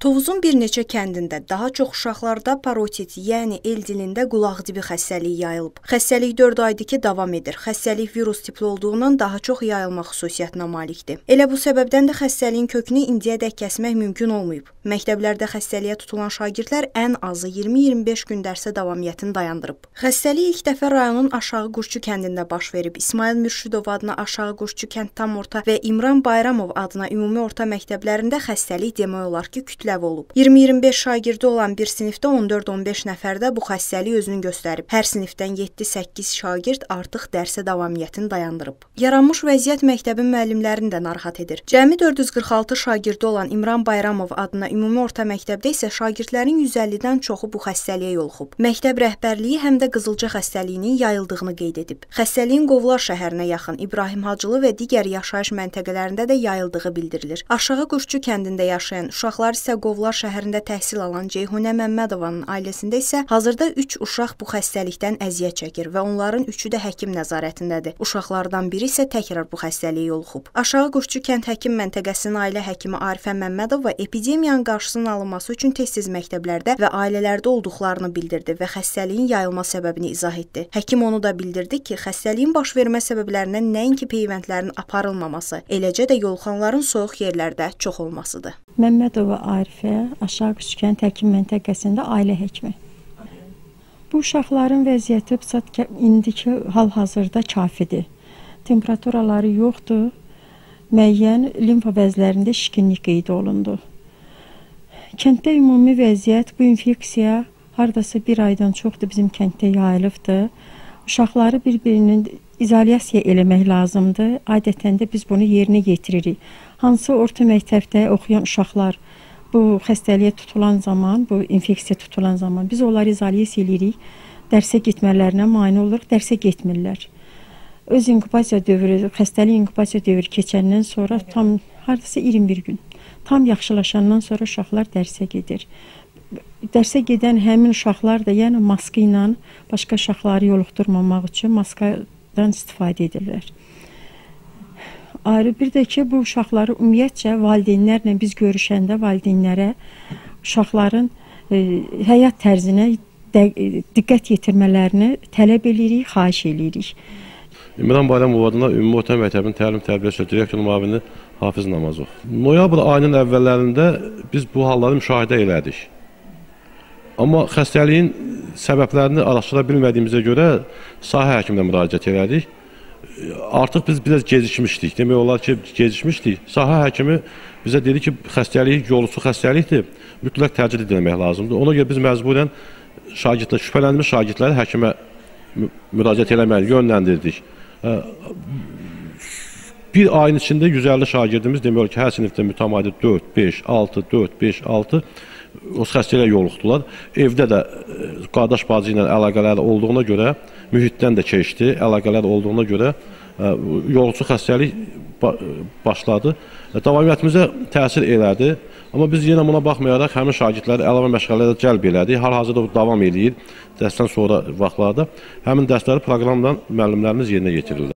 Tovuzun bir neçə kəndində, daha çox uşaqlarda parotit, yəni el dilində qulaq dibi xəstəliyi yayılıb. Xəstəlik 4 aydır ki, davam edir. Xəstəlik virus tipli olduğundan daha çox yayılma xüsusiyyətinə malikdir. Elə bu səbəbdən də xəstəliyin kökünü indiyədək kəsmək mümkün olmayıb. Məktəblərdə xəstəliyə tutulan şagirdlər ən azı 20-25 gün dərsə davamiyyətini dayandırıb. Xəstəlik ilk dəfə rayonun Aşağı Quşçu kəndində baş verib. İsmail Mürşidov adına Aşağı Quşçu kənd tam orta və İmran Bayramov adına ümumi orta məktəblərində xəstəlik demək olar ki, kütləvi olub. 20-25 şagirdi olan bir sinifdə 14-15 nəfərdə bu xəstəlik özünü göstərib. Hər sinifdən 7-8 şagird artıq dərsə davamiyyətini dayandırıb. Yaranmış vəziyyət məktəbin müəllimlərini də narahat edir. Cəmi 446 şagirdi olan İmran Bayramov adına ümumi orta məktəbdə isə şagirdlərin 150-dən çoxu bu xəstəliyə yoluxub. Məktəb rəhbərliyi həm də qızılca xəstəliyinin yayıldığını qeyd edib. Xəstəliyin Qovlar şəhərinə yaxın İbrahim Hacılı və digər yaşayış məntəqələrində də yayıldığı bildirilir. Aşağı Quşçu kəndində yaşayan uşaqlar isə Qovlar şəhərində təhsil alan Ceyhunə Məmmədovanın ailəsində isə hazırda 3 uşaq bu xəstəlikdən əziyyət çəkir və onların 3-ü də həkim nəzarətindədir. Uşaqlardan biri isə təkrar bu xəstəliyə yoluxub. Aşağı Quşçu kənd həkim məntəqəsinin ailə həkimi Arifə Məmmədova epidemiyanın qarşısının alınması üçün tez-tez məktəblərdə və ailələrdə olduqlarını bildirdi və xəstəliyin yayılma səbəbini izah etdi. Həkim onu da bildirdi ki, xəstəliyin baş vermə səbəblərindən nəinki peyvəndlərin aparılmaması, eləcə də yoluxanların soyuq yerlərdə çox olmasıdır. Məmmədova Arifə, Aşağı Quşçu kənd həkim məntəqəsində ailə həkimi. Bu uşaqların vəziyyəti indiki hal-hazırda kafidir. Temperaturaları yoxdur, müəyyən limfa vəzlərində şişkinlik qeyd olundu. Kənddə ümumi vəziyyət, bu infeksiya hardasa bir aydan çoxdur bizim kənddə yayılıbdır. Uşaqları bir-birinin izolyasiya eləmək lazımdır. Adətən də biz bunu yerinə yetiririk. Hansı orta məktəbdə oxuyan uşaqlar bu xəstəliyə tutulan zaman, bu infeksiya tutulan zaman biz onları izolyasiya edirik. Dərsə getmələrinə mane oluruq, dərsə getmirlər. Öz inkubasiya dövrü, xəstəlik inkubasiya dövrü keçəndən sonra tam hardasa 21 gün. Tam yaxşılaşandan sonra uşaqlar dərsə gedir. Dərsə gedən həmin uşaqlar da yəni maska ilə başqa uşaqları yoluxdurmamaq üçün maskadan istifadə edirlər. Ayrı bir də ki, bu uşaqları ümumiyyətcə valideynlərlə biz görüşəndə valideynlərə uşaqların həyat tərzinə diqqət yetirmələrini tələb edirik, xahiş edirik. İmran Bayramov adına Ümumi Orta Məktəbin Təlim-Tərbiyə üzrə direktor müavini Hafiz Namazov. Noyabr ayının əvvəllərində biz bu halları müşahidə elədik. Amma xəstəliyin səbəblərini araşdıra bilmədiyimizə görə sahə həkiminə müraciət elədik. Artıq biz biraz gecikmişdik. Demək olar ki, gecikmişdik. Sahə həkimi bizə dedi ki, xəstəlik yoluxucu xəstəlikdir, mütləq təcrid edilmək lazımdır. Ona görə biz məcburən şübhələnmiş şagirdləri həkimə müraciət eləməyi yönləndirdik. Bir ayın içində 150 şagirdimiz demək olar ki, hər sinifdə mütəmadi 4, 5, 6, 4, 5, 6 o xəstəliyə yoluxdular. Evdə də qardaş bacı ilə əlaqələri olduğuna görə, mühitdən də keçdi, əlaqələr olduğuna görə yoluxucu xəstəlik başladı. Davamiyyətimizə təsir elədi. Amma biz yenə buna baxmayaraq həmin şagirdləri əlavə məşğələlərə cəlb elədik. Hal-hazırda davam edir dərsdən sonra vaxtlarda. Həmin dərsləri proqramdan müəllimlərimiz yerinə yetirirlər.